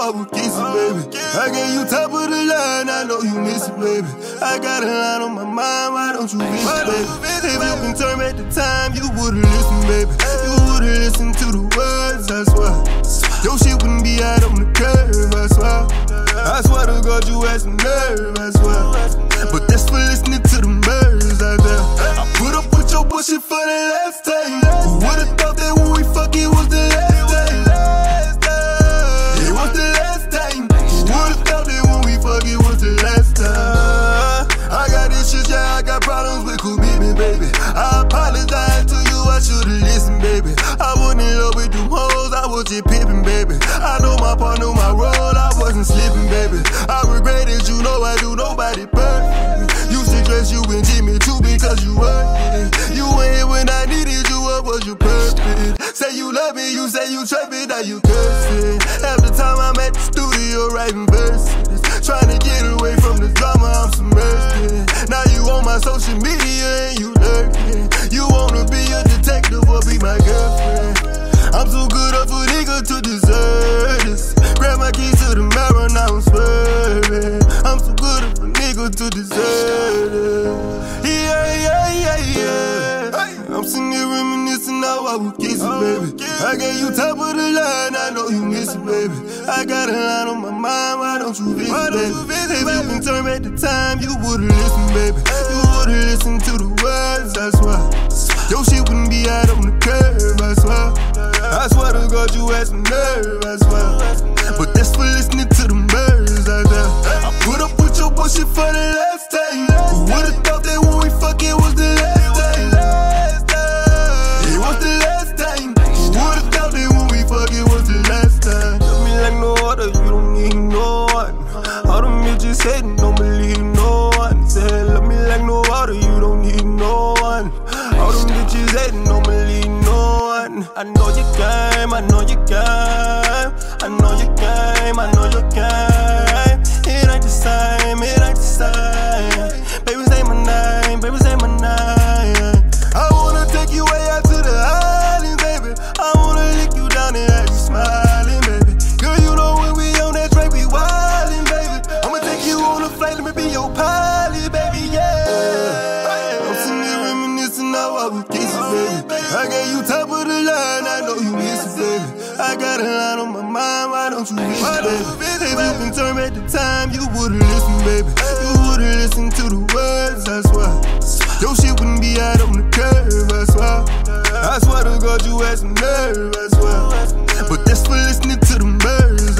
I would kiss it, baby. I gave you top of the line, I know you miss it, baby. I got a line on my mind, why don't you visit, baby? If you can turn back the time, you would've listened, baby. You would've listened to the words, I swear. Your shit wouldn't be out on the curve, I swear. I swear to God, you had some nerve, I swear. But that's for listening to them birds out there. I put up with your bullshit for the last time. Who would've thought that when we fuck it was the last time? It was the last time. Who would've thought that when we fuck it was the last time? I got this shit, yeah, I got problems with cool baby. I apologize to you, I should've listened, baby. I wasn't in love with them hoes, I was just pimping, baby. I know my part, know my role, I wasn't slipping, baby. I regret it, you know I do, nobody perfect. Used to dress you in Jimmy too because you worked it. You were here when I needed you, what was you perfect? Say you love me, you say you trust me, now you cursing. Half the time I'm at the studio writing verses, trying to get away from the drama I'm submersed in. Now you on my social media and you lurking. You wanna be a detective or be my girlfriend. I'm too good of a nigga to deserve this. Grab my keys to the mirror, now I'm swerving. I'm too good of a nigga to deserve it. Yeah. I'm sitting here reminiscing how I would kiss it, baby. I gave you top of the line, I know you miss it, baby. I got a line on my mind, why don't you visit, baby? If you can turn back the time, you would've listened, baby. You would've listened to the words, I swear. Your shit wouldn't be out on the curve, I swear. I swear to God, you had some nerve, I swear. But that's for listening to them birds out there. I put up with your bullshit for the last time. Who would've thought that when we fuck it was the last time? It was the last time. Who would've thought that when we fuck it was the last time? Love me like no other, you don't need no one. All them bitches hating, don't believe no one. Say love me like no other, you don't need no one. All them bitches hating, don't believe no one. I know your game, I know your game. I know your game, I know your game. It ain't the same, it ain't the same. Baby, say my name, baby, say my name. I wanna take you way out to the island, baby. I wanna lick you down and have you smiling, baby. Girl, you know when we on that track, we wildin', baby. I'ma take you on a flight, let me be your pilot, baby, yeah. I'm sitting here reminiscing how I would kiss it, baby. I gave you top of the line, I know you miss it, baby. I got a line on my mind, why don't you visit, baby? If you can turn back the time, you would've listened, baby. You would've listened to the words, I swear. Your shit wouldn't be out on the curve, I swear. I swear to God, you had some nerve, I swear. But that's for listening to them birds.